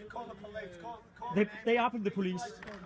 Call the police. Call They are from the police.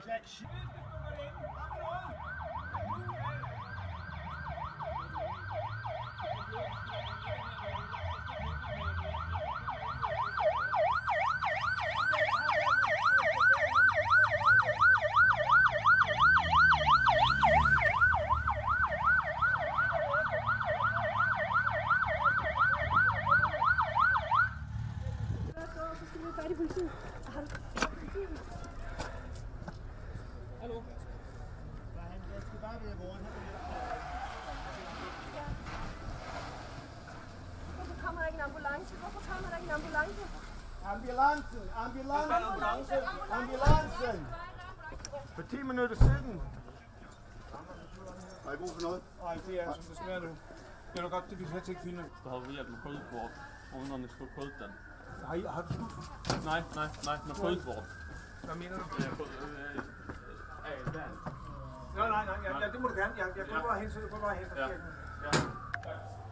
Hallo? Jeg skal bare være vågen. Hvorfor kommer der ikke en ambulance? Hvorfor kommer der ikke en ambulance? Ambulancen! Ambulancen! For 10 minutter siden. Har I brug for noget? Nej, det er som det skal være nu. Det er nok godt, det vi slet ikke finde. Så har vi hjælp med koldvård, og ungerne skal kolde den. Har du skudt? Nej, med koldvård. Hvad mener du? Ja, Nej, det må du gerne. Jeg går bare hen, så du går bare hen. Ja.